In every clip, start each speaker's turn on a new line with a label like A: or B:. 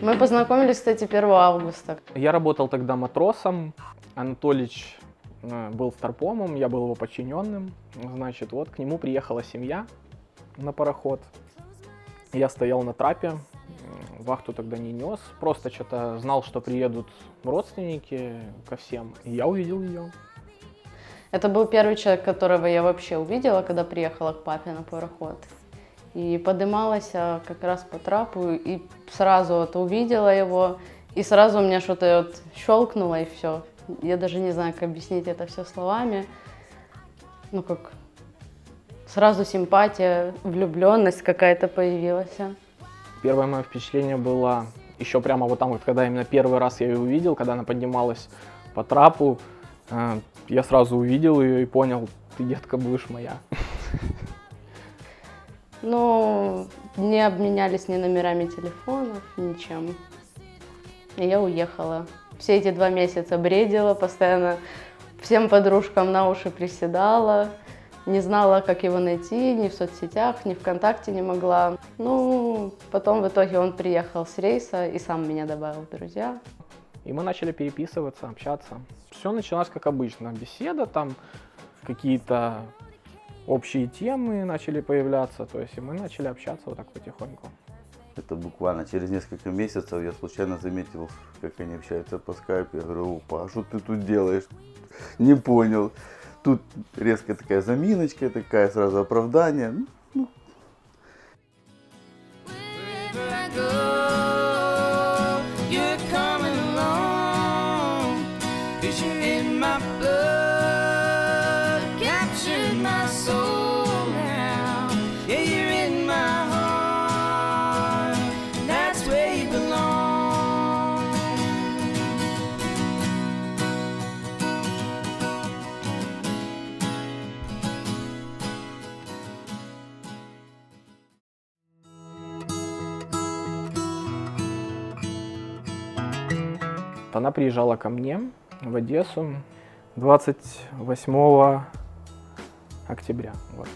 A: Мы познакомились, кстати, 1 августа.
B: Я работал тогда матросом, Анатолич был старпомом, я был его подчиненным. Значит, вот к нему приехала семья на пароход. Я стоял на трапе, вахту тогда не нес, просто что-то знал, что приедут родственники ко всем, и я увидел ее.
A: Это был первый человек, которого я вообще увидела, когда приехала к папе на пароход. И подымалась как раз по трапу, и сразу вот увидела его, и сразу у меня что-то вот щелкнуло, и все. Я даже не знаю, как объяснить это все словами. Ну как, сразу симпатия, влюбленность какая-то появилась.
B: Первое мое впечатление было еще прямо вот там, вот, когда именно первый раз я ее увидел, когда она поднималась по трапу, я сразу увидел ее и понял, ты, детка, будешь моя.
A: Ну, не обменялись ни номерами телефонов, ничем. И я уехала. Все эти 2 месяца бредила, постоянно всем подружкам на уши приседала. Не знала, как его найти, ни в соцсетях, ни ВКонтакте не могла. Ну, потом в итоге он приехал с рейса и сам меня добавил в друзья.
B: И мы начали переписываться, общаться. Все началось как обычно. Беседа, там какие-то общие темы начали появляться. То есть и мы начали общаться вот так потихоньку.
C: Это буквально через несколько месяцев я случайно заметил, как они общаются по скайпу. Я говорю: опа, а что ты тут делаешь? Не понял. Тут резко такая заминочка, такая сразу оправдание. Ну.
B: Она приезжала ко мне в Одессу 28 октября. Вот.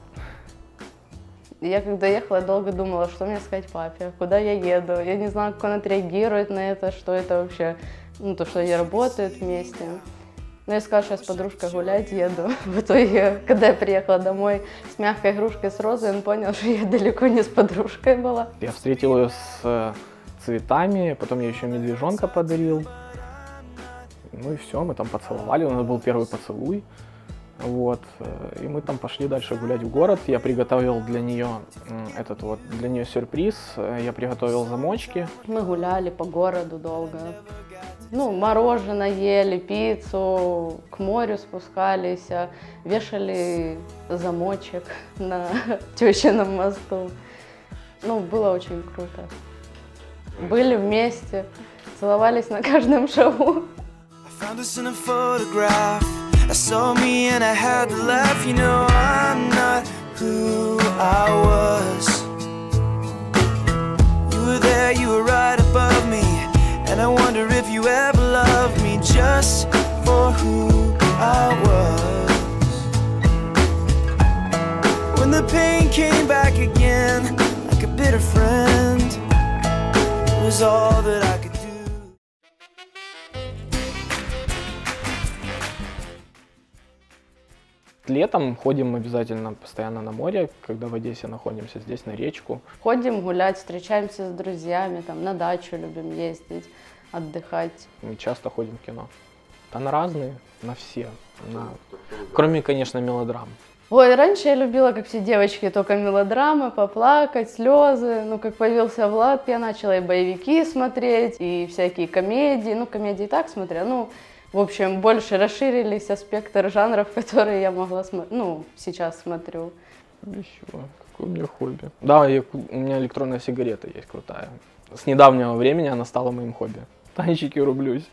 A: Я когда ехала, я долго думала, что мне сказать папе, куда я еду. Я не знала, как он отреагирует на это, что это вообще, ну, то, что они работают вместе. Но я сказала, что я с подружкой гулять еду. В итоге, когда я приехала домой с мягкой игрушкой, с розой, он понял, что я далеко не с подружкой была.
B: Я встретил ее с цветами, потом я еще медвежонка подарил. Ну и все, мы там поцеловали, у нас был первый поцелуй. Вот, и мы там пошли дальше гулять в город. Я приготовил для нее для нее сюрприз. Я приготовил замочки.
A: Мы гуляли по городу долго. Ну, мороженое ели, пиццу, к морю спускались, вешали замочек на Тещином мосту. Ну, было очень круто. Были вместе, целовались на каждом шагу.
D: I saw me and I had to laugh, you know I'm not who I was. You were there, you were right above me, and I wonder if you ever loved me just for who I was. When the pain came back again, like a bitter friend, it was all that I could do.
B: Летом ходим обязательно постоянно на море, когда в Одессе находимся, здесь на речку.
A: Ходим гулять, встречаемся с друзьями, там на дачу любим ездить, отдыхать.
B: Мы часто ходим в кино. Да на разные, на все. Кроме, конечно, мелодрам.
A: Ой, раньше я любила, как все девочки, только мелодрамы, поплакать, слезы. Ну, как появился Влад, я начала и боевики смотреть, и всякие комедии. Ну, комедии и так смотрела, ну... В общем, больше расширились спектр жанров, которые я могла смотреть, ну, сейчас смотрю.
B: Еще, какое у меня хобби. Да, у меня электронная сигарета есть крутая. С недавнего времени она стала моим хобби. Танчики рублюсь.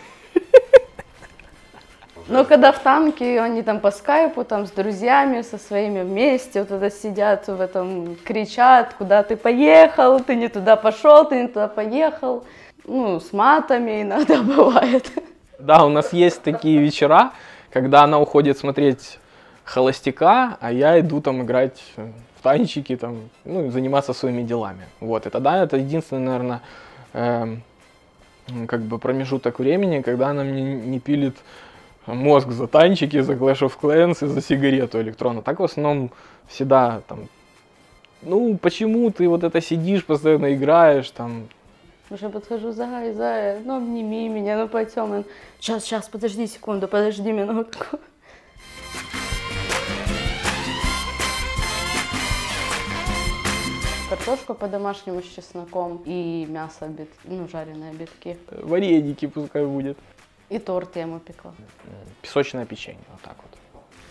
A: Но когда в танке, они там по скайпу, там с друзьями, со своими вместе, вот это сидят в этом, кричат, куда ты поехал, ты не туда пошел, ты не туда поехал. Ну, с матами иногда бывает.
B: Да, у нас есть такие вечера, когда она уходит смотреть «Холостяка», а я иду там играть в танчики, там, ну, заниматься своими делами. Вот, и тогда это единственное, наверное, как бы промежуток времени, когда она мне не пилит мозг за танчики, за Clash of Clans и за сигарету электронную. Так в основном всегда там, ну почему ты вот это сидишь, постоянно играешь там.
A: Уже подхожу, Зая, ну обними меня, ну пойдем. Сейчас, подожди секунду, подожди минутку. Картошку по-домашнему с чесноком и мясо, ну, жареные битки.
B: Вареники пускай будет.
A: И торт я ему пекла.
B: Песочное печенье, вот так вот.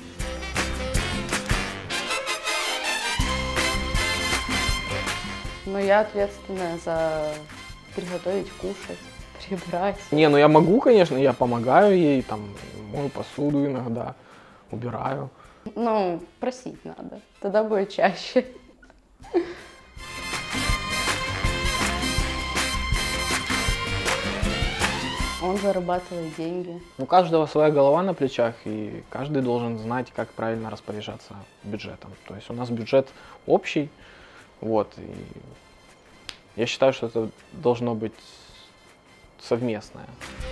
A: Но я ответственная за приготовить, кушать, прибрать.
B: Не, ну я могу, конечно, я помогаю ей, там, мою посуду иногда, убираю.
A: Ну, просить надо, тогда будет чаще. Он зарабатывает деньги.
B: У каждого своя голова на плечах, и каждый должен знать, как правильно распоряжаться бюджетом. То есть у нас бюджет общий, вот, и я считаю, что это должно быть совместное.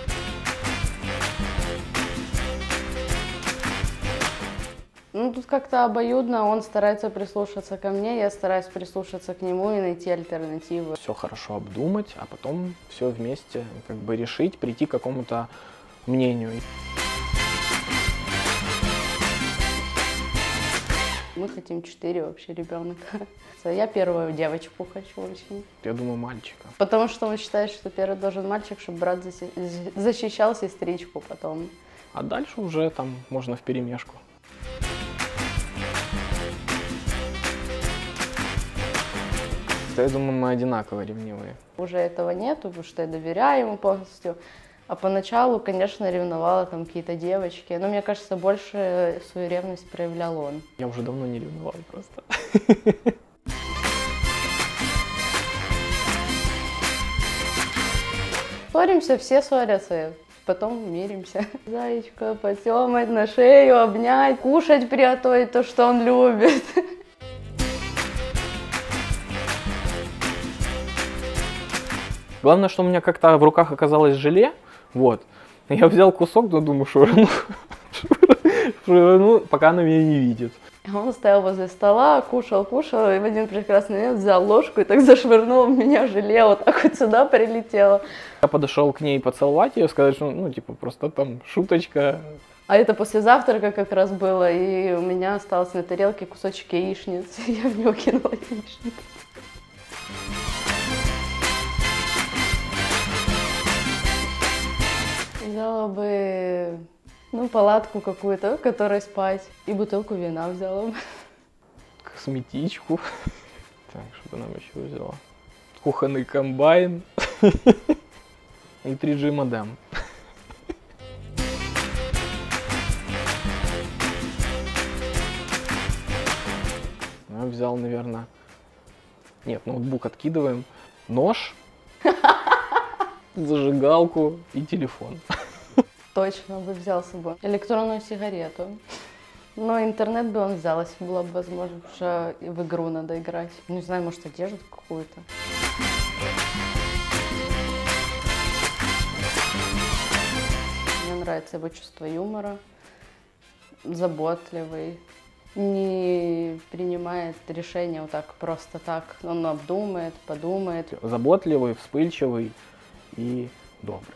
A: Ну, тут как-то обоюдно, он старается прислушаться ко мне, я стараюсь прислушаться к нему и найти альтернативы.
B: Все хорошо обдумать, а потом все вместе как бы решить, прийти к какому-то мнению.
A: Мы хотим 4 вообще ребенка. Я первую девочку хочу очень.
B: Я думаю, мальчика.
A: Потому что он считает, что первый должен мальчик, чтобы брат защищал сестричку потом.
B: А дальше уже там можно вперемешку. Я думаю, мы одинаково ревнивые.
A: Уже этого нету, потому что я доверяю ему полностью. А поначалу, конечно, ревновала там какие-то девочки. Но мне кажется, больше свою ревность проявлял он.
B: Я уже давно не ревновал просто.
A: Ссоримся, все ссорятся. Потом миримся. Зайчка, потёмать на шею, обнять, кушать приготовить то, что он любит.
B: Главное, что у меня как-то в руках оказалось желе, вот. Я взял кусок, но думаю, швырну, пока она меня не видит.
A: Он стоял возле стола, кушал, и в один прекрасный момент взял ложку и так зашвырнул в меня желе, вот так вот сюда прилетело.
B: Я подошел к ней поцеловать ее, сказать, что, ну, типа, просто там шуточка.
A: А это после завтрака как раз было, и у меня остался на тарелке кусочек яичницы, я в него кинула яичницу. Взяла бы, ну, палатку какую-то, в которой спать, и бутылку вина взяла бы.
B: Косметичку. Так, что нам еще взяла? Кухонный комбайн. И 3G модем. Я взял, наверное... Нет, ноутбук откидываем. Нож. Зажигалку и телефон.
A: Точно бы взял с собой электронную сигарету. Но интернет бы он взял, если было бы возможно, потому что в игру надо играть. Не знаю, может, одежду какую-то. Мне нравится его чувство юмора, заботливый, не принимает решения вот так просто так. Он обдумает, подумает.
B: Заботливый, вспыльчивый и добрый.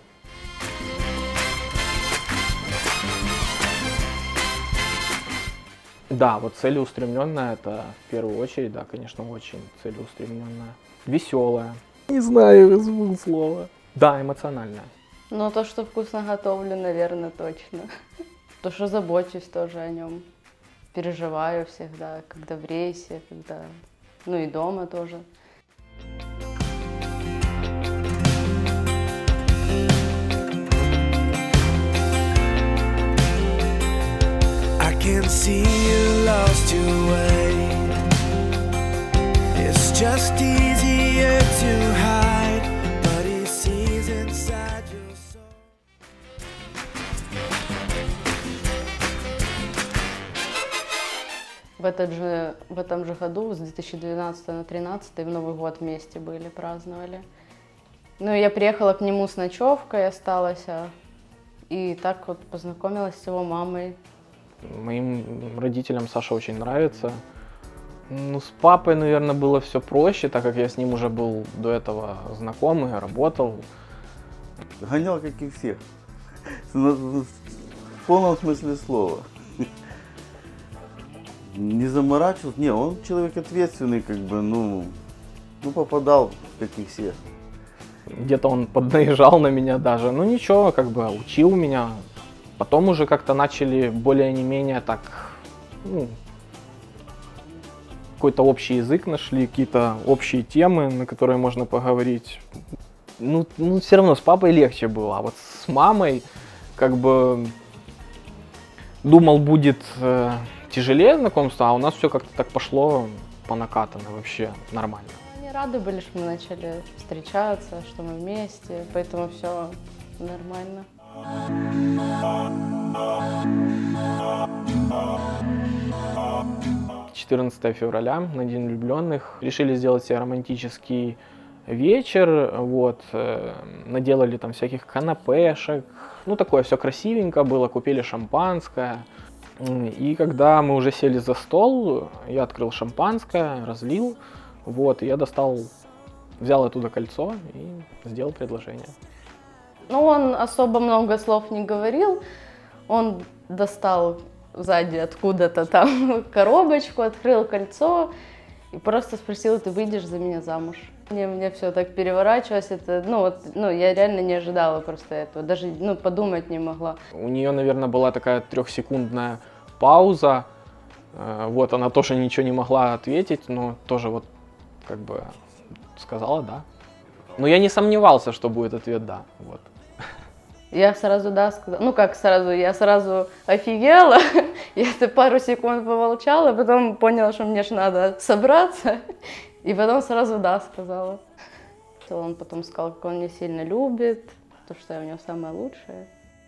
B: Да, вот целеустремленная, это в первую очередь, да, конечно, очень целеустремленная. Веселая. Не знаю, забыл слово. Да, эмоциональная.
A: Но то, что вкусно готовлю, наверное, точно. То, что забочусь тоже о нем. Переживаю всегда, когда в рейсе, когда... Ну и дома тоже.
D: I can see you lost your way. It's just easier to hide, but he sees inside your soul.
A: В этом же году, с 2012 на 2013, в Новый год вместе были, праздновали. Ну, я приехала к нему с ночевкой, осталась, и так вот познакомилась с его мамой.
B: Моим родителям Саша очень нравится. Ну, с папой, наверное, было все проще, так как я с ним уже был до этого знакомый, работал.
C: Гонял, как и всех. В полном смысле слова. Не заморачивался. Не, он человек ответственный, как бы, ну попадал, как и все.
B: Где-то он поднаезжал на меня даже. Ну ничего, как бы учил меня. Потом уже как-то начали более-не-менее так, ну, какой-то общий язык нашли, какие-то общие темы, на которые можно поговорить. Ну все равно с папой легче было, а вот с мамой как бы думал, будет тяжелее знакомство, а у нас все как-то так пошло по накатанной, вообще нормально.
A: Они рады были, что мы начали встречаться, что мы вместе, поэтому все нормально.
B: 14 февраля, на День влюбленных, решили сделать себе романтический вечер, вот, наделали там всяких канапешек, ну такое все красивенько было, купили шампанское. И когда мы уже сели за стол, я открыл шампанское, разлил, вот, и я взял оттуда кольцо и сделал предложение.
A: Ну, он особо много слов не говорил, он достал сзади откуда-то там коробочку, открыл кольцо и просто спросил: ты выйдешь за меня замуж? Мне все так переворачивалось, я реально не ожидала просто этого, даже подумать не могла.
B: У нее, наверное, была такая 3-секундная пауза, вот, она тоже ничего не могла ответить, но тоже вот как бы сказала «да». Но я не сомневался, что будет ответ «да», вот.
A: Я сразу «да» сказала, я сразу офигела, я пару секунд помолчала, потом поняла, что мне ж надо собраться, и потом сразу «да» сказала. Он потом сказал, как он меня сильно любит, то, что я у него самая лучшая.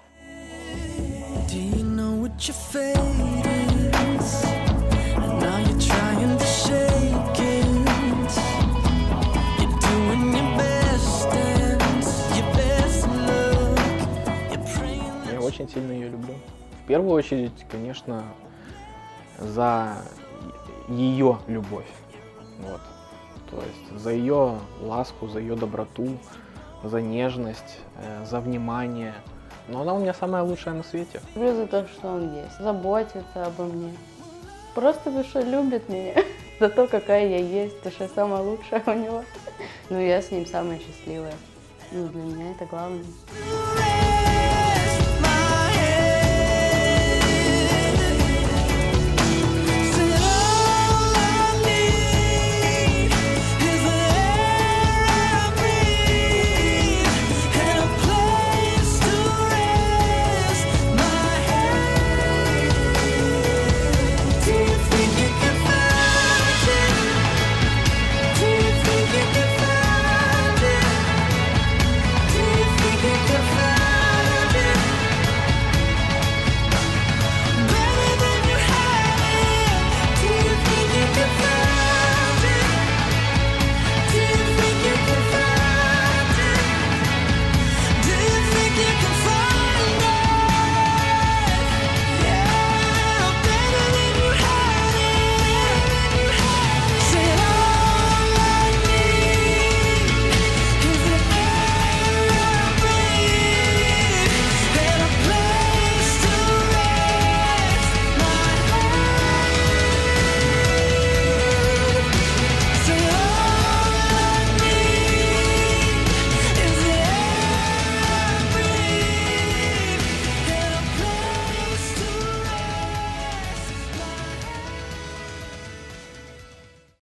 B: Я очень сильно ее люблю. В первую очередь, конечно, за ее любовь. Вот. То есть за ее ласку, за ее доброту, за нежность, за внимание. Но она у меня самая лучшая на свете.
A: Люблю за то, что он есть, заботится обо мне. Просто потому что любит меня за то, какая я есть, потому что я самая лучшая у него. Я с ним самая счастливая. Для меня это главное.